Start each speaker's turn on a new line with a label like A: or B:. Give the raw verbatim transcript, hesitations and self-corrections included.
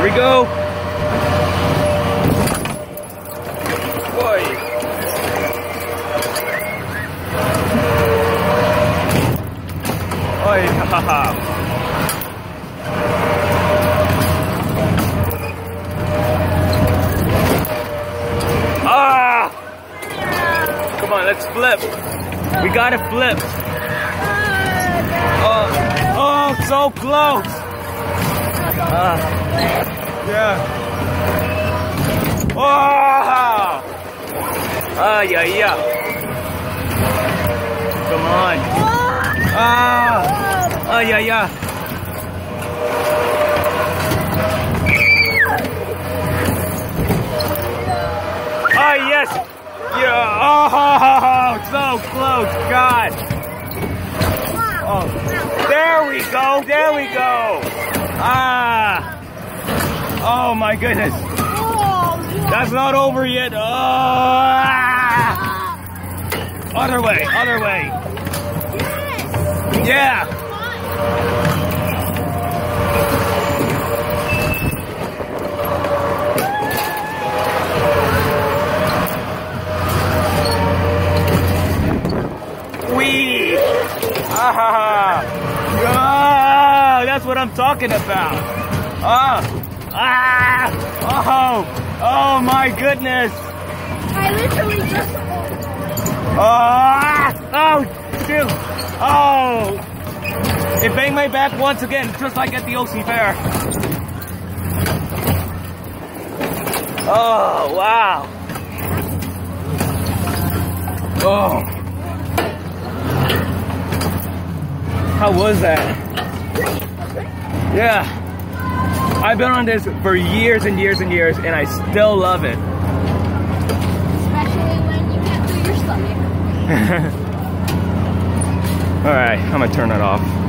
A: we go. Boy. Oi, haha. Ah! Come on, let's flip. We gotta flip. Oh, oh, so close. Uh, yeah. Oh! Ah, yeah, yeah. Come on. Ah! Ah, yeah, yeah. Ah, yes. Yeah. Oh, so close. God. Oh, there we go. There we go. Ah. Oh my goodness. That's not over yet. Oh. Ah. Other way. Other way. Yeah. Wee. Ah. Ah. That's what I'm talking about. Ah. Ah. Oh. Oh my goodness.
B: I literally just.
A: Ah. Oh. Shoot. Oh. It banged my back once again, just like at the O C Fair. Oh, wow. Oh. How was that? Yeah. I've been on this for years and years and years, and I still love it.
B: Especially when you get through your stomach.
A: Alright, I'm gonna turn it off.